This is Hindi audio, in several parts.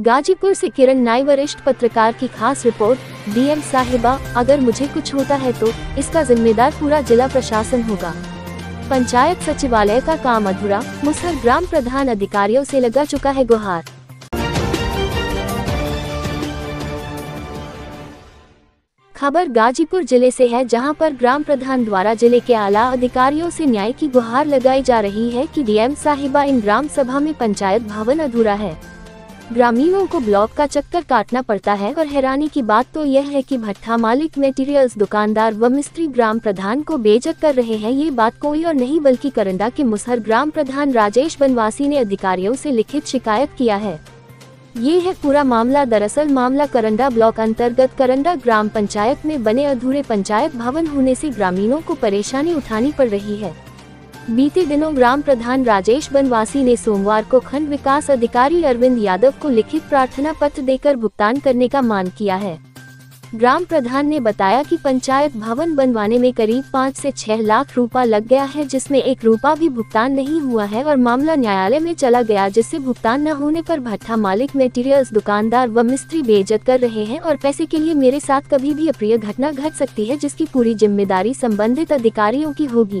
गाजीपुर से किरण नाई, वरिष्ठ पत्रकार की खास रिपोर्ट। डीएम साहिबा, अगर मुझे कुछ होता है तो इसका जिम्मेदार पूरा जिला प्रशासन होगा। पंचायत सचिवालय का काम अधूरा, मुसहर ग्राम प्रधान अधिकारियों से लगा चुका है गुहार। खबर गाजीपुर जिले से है, जहां पर ग्राम प्रधान द्वारा जिले के आला अधिकारियों से न्याय की गुहार लगाई जा रही है कि डीएम साहिबा, इन ग्राम सभा में पंचायत भवन अधूरा है। ग्रामीणों को ब्लॉक का चक्कर काटना पड़ता है और हैरानी की बात तो यह है कि भट्ठा मालिक, मटेरियल्स दुकानदार व मिस्त्री ग्राम प्रधान को बेइज्जत कर रहे हैं। ये बात कोई और नहीं बल्कि करंडा के मुसहर ग्राम प्रधान राजेश बनवासी ने अधिकारियों से लिखित शिकायत किया है। ये है पूरा मामला। दरअसल मामला करंडा ब्लॉक अंतर्गत करंडा ग्राम पंचायत में बने अधूरे पंचायत भवन होने से ग्रामीणों को परेशानी उठानी पड़ रही है। बीते दिनों ग्राम प्रधान राजेश बनवासी ने सोमवार को खंड विकास अधिकारी अरविंद यादव को लिखित प्रार्थना पत्र देकर भुगतान करने का मांग किया है। ग्राम प्रधान ने बताया कि पंचायत भवन बनवाने में करीब 5 से 6 लाख रुपया लग गया है, जिसमें 1 रुपया भी भुगतान नहीं हुआ है और मामला न्यायालय में चला गया, जिससे भुगतान न होने पर भट्ठा मालिक, मटेरियल्स दुकानदार व मिस्त्री बेइज्जत कर रहे हैं और पैसे के लिए मेरे साथ कभी भी अप्रिय घटना घट सकती है, जिसकी पूरी जिम्मेदारी संबंधित अधिकारियों की होगी।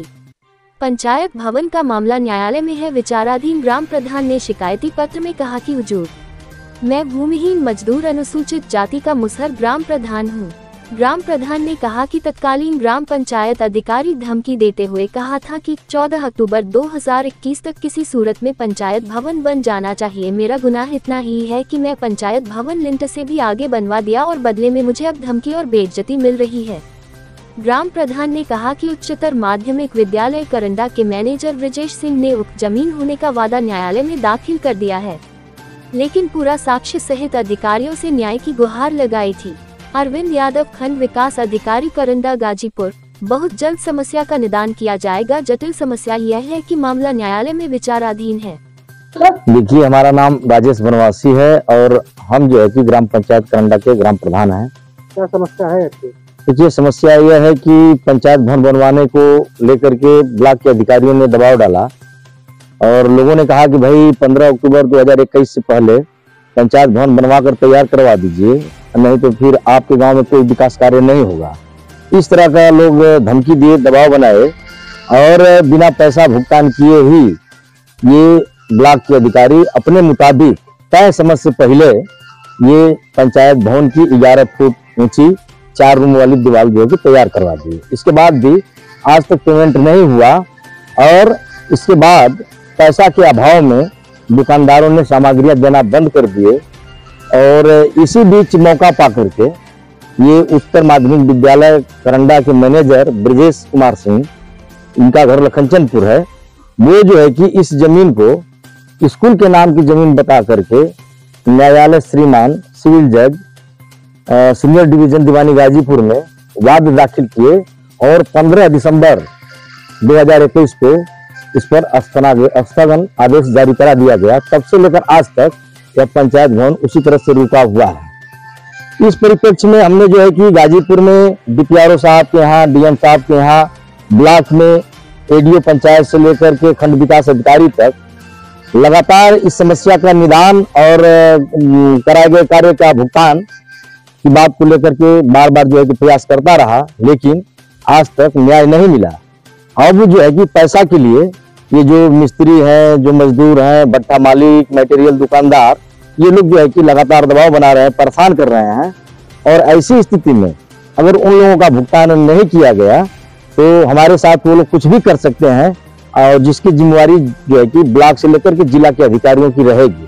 पंचायत भवन का मामला न्यायालय में है, विचाराधीन। ग्राम प्रधान ने शिकायती पत्र में कहा कि हुजूर, मैं भूमिहीन मजदूर अनुसूचित जाति का मुसहर ग्राम प्रधान हूँ। ग्राम प्रधान ने कहा कि तत्कालीन ग्राम पंचायत अधिकारी धमकी देते हुए कहा था कि 14 अक्टूबर 2021 तक किसी सूरत में पंचायत भवन बन जाना चाहिए। मेरा गुनाह इतना ही है कि मैं पंचायत भवन लिंटर से भी आगे बनवा दिया और बदले में मुझे अब धमकी और बेइज्जती मिल रही है। ग्राम प्रधान ने कहा कि उच्चतर माध्यमिक विद्यालय करंडा के मैनेजर ब्रजेश सिंह ने उक्त जमीन होने का वादा न्यायालय में दाखिल कर दिया है, लेकिन पूरा साक्ष्य सहित अधिकारियों से न्याय की गुहार लगाई थी। अरविंद यादव, खंड विकास अधिकारी करंडा गाजीपुर। बहुत जल्द समस्या का निदान किया जाएगा। जटिल समस्या यह है कि मामला न्यायालय में विचाराधीन है। देखिए, हमारा नाम राजेश बनवासी है और हम जो है कि ग्राम पंचायत करंडा के ग्राम प्रधान हैं। क्या समस्या है? देखिए, समस्या यह है कि पंचायत भवन बनवाने को लेकर के ब्लॉक के अधिकारियों ने दबाव डाला और लोगों ने कहा कि भाई 15 अक्टूबर 2021 से पहले पंचायत भवन बनवा कर तैयार करवा दीजिए, नहीं तो फिर आपके गांव में कोई विकास कार्य नहीं होगा। इस तरह का लोग धमकी दिए, दबाव बनाए और बिना पैसा भुगतान किए ही ये ब्लॉक के अधिकारी अपने मुताबिक तय समय से पहले ये पंचायत भवन की 11 फुट ऊंची 4 रूम वाली दीवार जो है तैयार करवा दी। इसके बाद भी आज तक पेमेंट नहीं हुआ और इसके बाद पैसा के अभाव में दुकानदारों ने सामग्रियां देना बंद कर दिए और इसी बीच मौका पा करके ये उच्चतर माध्यमिक विद्यालय करंडा के मैनेजर ब्रजेश कुमार सिंह, इनका घर लखनचंदपुर है, वो जो है कि इस जमीन को स्कूल के नाम की जमीन बता करके न्यायालय श्रीमान सिविल जज सीनियर डिवीजन दीवानी गाजीपुर में वाद दाखिल किए और 15 दिसंबर 2021 को इस पर स्थगन आदेश जारी करा दिया गया। तब से लेकर आज तक यह पंचायत भवन उसी तरह से रुका हुआ है। इस परिप्रेक्ष्य में हमने जो है कि गाजीपुर में डीपीआरओ साहब के यहाँ, डीएम साहब के यहाँ, ब्लॉक में एडीओ पंचायत से लेकर के खंड विकास अधिकारी तक लगातार इस समस्या का निदान और कराए गए कार्य का भुगतान की बात को लेकर के बार बार जो है कि प्रयास करता रहा, लेकिन आज तक न्याय नहीं मिला। अब जो है कि पैसा के लिए ये जो मिस्त्री हैं, जो मजदूर हैं, भट्ठा मालिक, मटेरियल दुकानदार, ये लोग जो है कि लगातार दबाव बना रहे हैं, परेशान कर रहे हैं और ऐसी स्थिति में अगर उन लोगों का भुगतान नहीं किया गया तो हमारे साथ वो लोग कुछ भी कर सकते हैं और जिसकी जिम्मेवारी जो है कि ब्लॉक से लेकर के जिला के अधिकारियों की रहेगी।